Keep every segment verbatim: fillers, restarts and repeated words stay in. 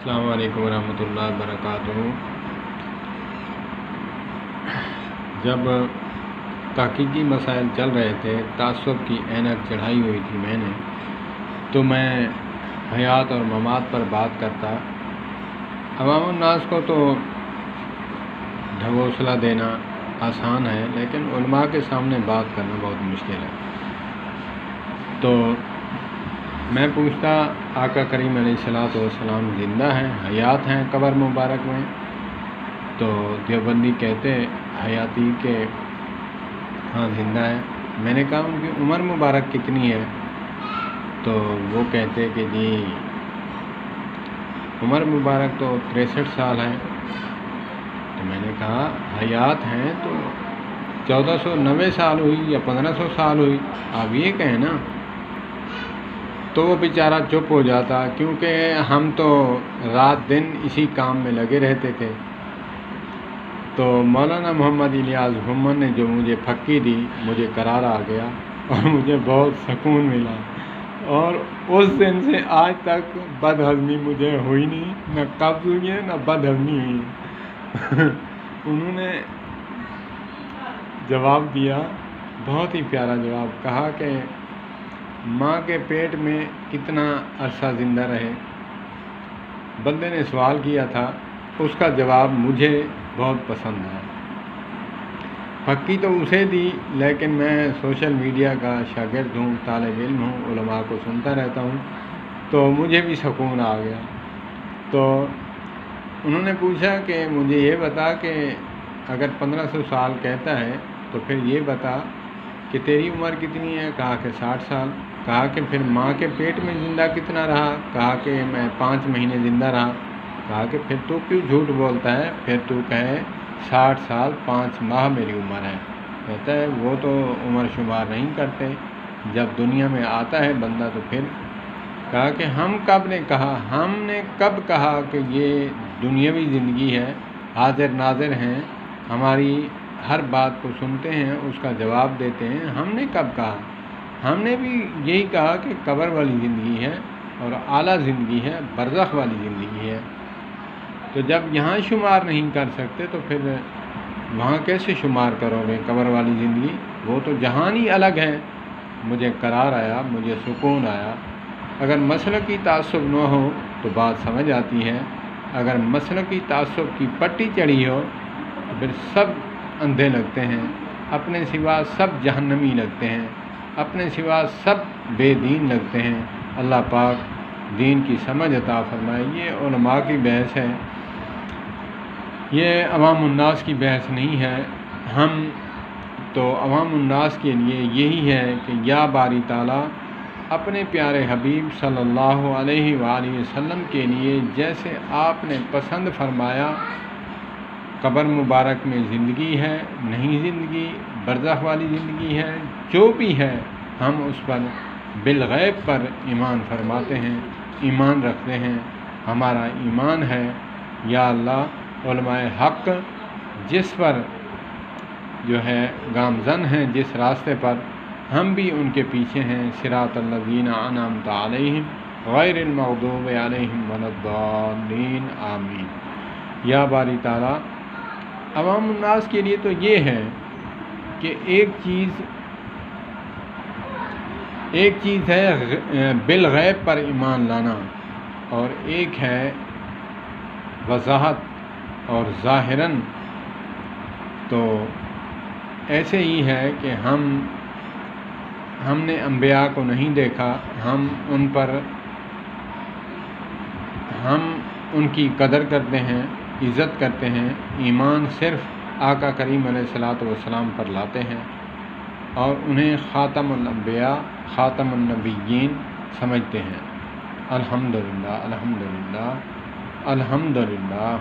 السلام علیکم ورحمۃ اللہ وبرکاتہ۔ جب تحقیقی مسائل چل رہے تھے، تعصب کی اینک چڑھائی ہوئی تھی میں نے، تو میں حیات اور ممات پر بات کرتا۔ عوام الناس کو تو ڈھگوسلا دینا آسان ہے، لیکن علماء کے سامنے بات کرنا بہت مشکل ہے۔ تو میں پوچھتا، آقا کریم علیہ الصلوۃ والسلام زندہ ہیں، حیات ہیں قبر مبارک میں؟ تو دیوبندی کہتے حیاتی کہ ہاں زندہ ہے۔ میں نے کہا ان کی عمر مبارک کتنی ہے؟ تو وہ کہتے کہ جی عمر مبارک تو تریسٹھ سال ہے۔ تو میں نے کہا حیات ہیں تو چودہ سو نوے سال ہوئی یا پندرہ سو سال ہوئی، آپ یہ کہیں نا۔ تو وہ بیچارہ چپ ہو جاتا، کیونکہ ہم تو رات دن اسی کام میں لگے رہتے تھے۔ تو مولانا محمد الیاس گھمن نے جو مجھے پھکی دی، مجھے قرار آ گیا اور مجھے بہت سکون ملا، اور اس دن سے آج تک بد ہضمی مجھے ہوئی نہیں، نہ قبض ہوئی ہے نہ بد ہضمی ہوئی ہے۔ انہوں نے جواب دیا، بہت ہی پیارا جواب، کہا کہ ماں کے پیٹ میں کتنا عرصہ زندہ رہے؟ بندے نے سوال کیا تھا، اس کا جواب مجھے بہت پسند ہے۔ پھکی تو اسے دی، لیکن میں سوشل میڈیا کا شاگرد ہوں، طالب علم ہوں، علماء کو سنتا رہتا ہوں، تو مجھے بھی سکون آ گیا۔ تو انہوں نے پوچھا کہ مجھے یہ بتا کہ اگر پندرہ سو سال کہتا ہے تو پھر یہ بتا کہ تیری عمر کتنی ہے؟ کہا کہ ساٹھ سال۔ کہا کہ پھر ماں کے پیٹ میں زندہ کتنا رہا؟ کہا کہ میں پانچ مہینے زندہ رہا۔ کہا کہ پھر تو کیوں جھوٹ بولتا ہے؟ پھر تو کہے ساٹھ سال پانچ ماہ میری عمر ہے۔ کہتا ہے وہ تو عمر شمار نہیں کرتے، جب دنیا میں آتا ہے بندہ تو پھر۔ کہا کہ ہم کب نے کہا ہم نے کب کہا کہ یہ دنیاوی زندگی ہے، حاضر ناظر ہیں، ہماری ہر بات کو سنتے ہیں، اس کا جواب دیتے ہیں، ہم نے کب کہا؟ ہم نے بھی یہی کہا کہ قبر والی زندگی ہے اور اعلیٰ زندگی ہے، برزخ والی زندگی ہے۔ تو جب یہاں شمار نہیں کر سکتے تو پھر وہاں کیسے شمار کرو گے قبر والی زندگی؟ وہ تو جہان ہی الگ ہے۔ مجھے قرار آیا، مجھے سکون آیا۔ اگر مسلکی تعصب نہ ہو تو بات سمجھ آتی ہے، اگر مسلکی تعصب کی پٹی چڑھی ہو تو پھر سب اندھے لگتے ہیں، اپنے سوا سب جہنمی لگتے ہیں، اپنے سوا سب بے دین لگتے ہیں۔ اللہ پاک دین کی سمجھ عطا فرمائے۔ یہ علماء کی بحث ہے، یہ عوام الناس کی بحث نہیں ہے۔ ہم تو عوام الناس کے لیے یہی ہے کہ یا باری تعالیٰ اپنے پیارے حبیب صلی اللہ علیہ وآلہ وسلم کے لیے جیسے آپ نے پسند فرمایا، قبر مبارک میں زندگی ہے، نہیں زندگی، برزخ والی زندگی ہے، جو بھی ہے ہم اس پر بالغیب پر ایمان فرماتے ہیں، ایمان رکھتے ہیں، ہمارا ایمان ہے۔ یا اللہ علماء حق جس پر جو ہے گامزن ہیں، جس راستے پر، ہم بھی ان کے پیچھے ہیں۔ صراط الذین انعمت علیہم غیر المغضوب علیہم ولا الضالین، آمین۔ یا باری تعالیٰ عوام الناس کے لیے تو یہ ہے کہ ایک چیز ایک چیز ہے بالغیب پر ایمان لانا، اور ایک ہے وضاحت اور ظاہراً۔ تو ایسے ہی ہے کہ ہم ہم نے انبیاء کو نہیں دیکھا، ہم ان پر ہم ان کی قدر کرتے ہیں، عزت کرتے ہیں، ایمان صرف آقا کریم علیہ الصلوۃ والسلام پر لاتے ہیں، اور انہیں خاتم الانبیاء، خاتم النبیین سمجھتے ہیں۔ الحمدللہ الحمدللہ الحمدللہ۔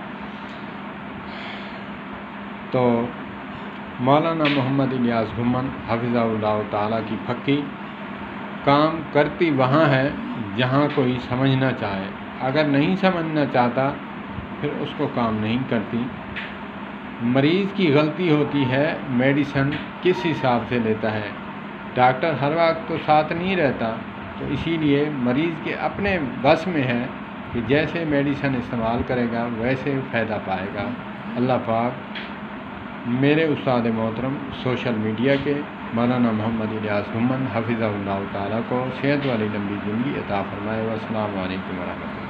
تو مولانا محمد الیاس گھمن حفظہ اللہ تعالیٰ کی پھکی کام کرتی وہاں ہے جہاں کوئی سمجھنا چاہے، اگر نہیں سمجھنا چاہتا پھر اس کو کام نہیں کرتی۔ مریض کی غلطی ہوتی ہے، میڈیسن کس حساب سے لیتا ہے، ڈاکٹر ہر وقت تو ساتھ نہیں رہتا، تو اسی لیے مریض کے اپنے بس میں ہے کہ جیسے میڈیسن استعمال کرے گا ویسے فائدہ پائے گا۔ اللہ پاک میرے استاد محترم سوشل میڈیا کے مولانا محمد الیاس گھمن حفظہ اللہ تعالیٰ کو صحت والی لمبی زندگی عطا فرمائے۔ والسلام علیکم ورحمۃ اللہ۔